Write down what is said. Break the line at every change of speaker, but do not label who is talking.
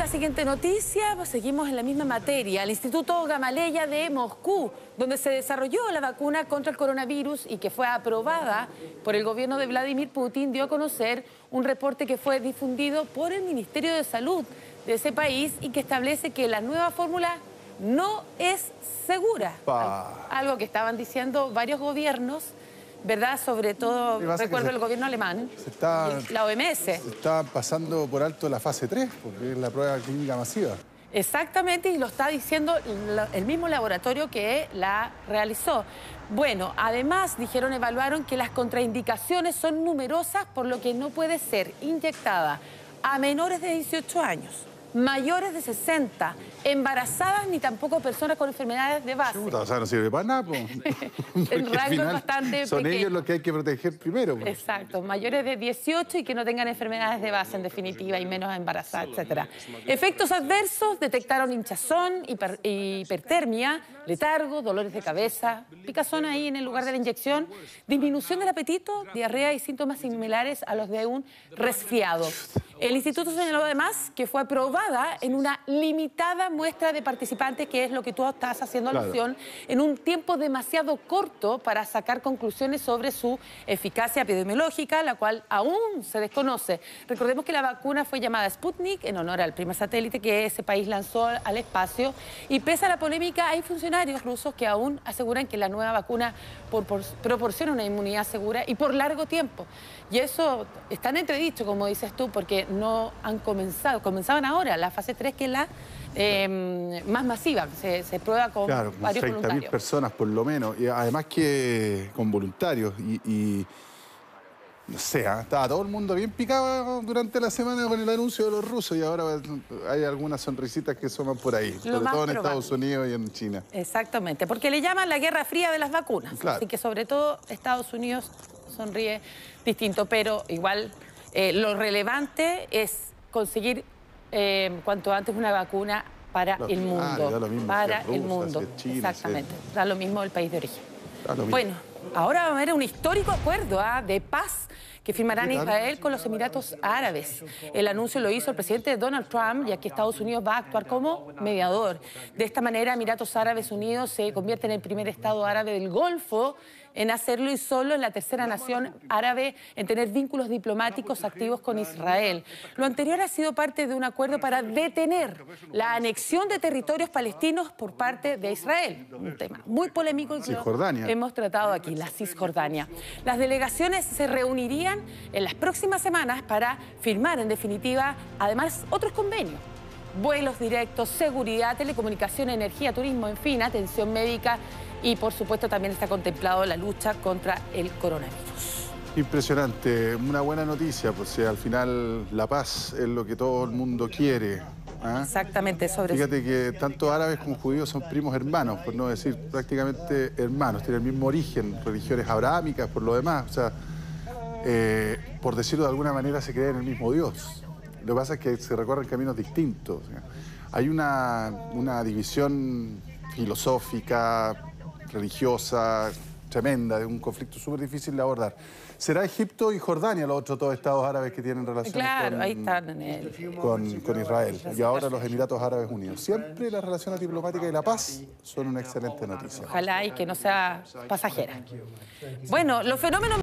la siguiente noticia, pues seguimos en la misma materia. El Instituto Gamaleya de Moscú, donde se desarrolló la vacuna contra el coronavirus y que fue aprobada por el gobierno de Vladimir Putin, dio a conocer un reporte que fue difundido por el Ministerio de Salud de ese país y que establece que la nueva fórmula no es segura. Algo que estaban diciendo varios gobiernos, ¿verdad? Sobre todo, recuerdo el gobierno alemán y la OMS.
Se está pasando por alto la fase 3, porque es la prueba clínica masiva.
Exactamente, y lo está diciendo el mismo laboratorio que la realizó. Bueno, además, evaluaron que las contraindicaciones son numerosas, por lo que no puede ser inyectada a menores de 18 años, mayores de 60, embarazadas, ni tampoco personas con enfermedades de base.
Chuta, o sea, no sirve para nada, po.
El rango es bastante
son
pequeño.
ellos los que hay que proteger primero, po.
Exacto, mayores de 18 y que no tengan enfermedades de base, en definitiva, y menos embarazadas, etcétera. Efectos adversos: detectaron hinchazón, hipertermia, letargo, dolores de cabeza, picazón ahí en el lugar de la inyección, disminución del apetito, diarrea y síntomas similares a los de un resfriado. El instituto señaló además que fue aprobada en una limitada muestra de participantes, que es lo que tú estás haciendo alusión, en un tiempo demasiado corto para sacar conclusiones sobre su eficacia epidemiológica, la cual aún se desconoce. Recordemos que la vacuna fue llamada Sputnik en honor al primer satélite que ese país lanzó al espacio, y pese a la polémica hay funcionarios rusos que aún aseguran que la nueva vacuna proporciona una inmunidad segura y por largo tiempo. Y eso está en entredicho, como dices tú, porque no han comenzado. Comenzaban ahora la fase 3, que es la más masiva, se prueba con varios
30.000 personas por lo menos, y además que con voluntarios, y no sé, estaba todo el mundo bien picado durante la semana con el anuncio de los rusos, y ahora hay algunas sonrisitas que asoman por ahí, sobre todo en Estados Unidos y en China.
Exactamente, porque le llaman la guerra fría de las vacunas, así que sobre todo Estados Unidos sonríe distinto, pero igual lo relevante es conseguir cuanto antes una vacuna para el mundo. Para el mundo, exactamente. Da lo mismo el país de origen. Bueno, ahora va a haber un histórico acuerdo de paz que firmarán Israel con los Emiratos Árabes. El anuncio lo hizo el presidente Donald Trump, ya que Estados Unidos va a actuar como mediador. De esta manera, Emiratos Árabes Unidos se convierte en el primer estado árabe del Golfo en hacerlo, y solo en la tercera nación árabe en tener vínculos diplomáticos activos con Israel. Lo anterior ha sido parte de un acuerdo para detener la anexión de territorios palestinos por parte de Israel. Un tema muy polémico y que hemos tratado aquí, la Cisjordania. Las delegaciones se reunirían en las próximas semanas para firmar, en definitiva, además, otros convenios: vuelos directos, seguridad, telecomunicación, energía, turismo, en fin, atención médica, y por supuesto también está contemplado la lucha contra el coronavirus.
Impresionante, una buena noticia, pues al final la paz es lo que todo el mundo quiere.
Exactamente,
Fíjate que tanto árabes como judíos son primos hermanos, por no decir prácticamente hermanos, tienen el mismo origen, religiones abrahámicas por lo demás, o sea, por decirlo de alguna manera, se creen en el mismo Dios. Lo que pasa es que se recorren caminos distintos. O sea, hay una división filosófica, religiosa, tremenda, de un conflicto súper difícil de abordar. ¿Será Egipto y Jordania los otros dos estados árabes que tienen relaciones con Israel? Y ahora los Emiratos Árabes Unidos. Siempre las relaciones diplomáticas y la paz son una excelente noticia.
Ojalá y que no sea pasajera. Bueno, los fenómenos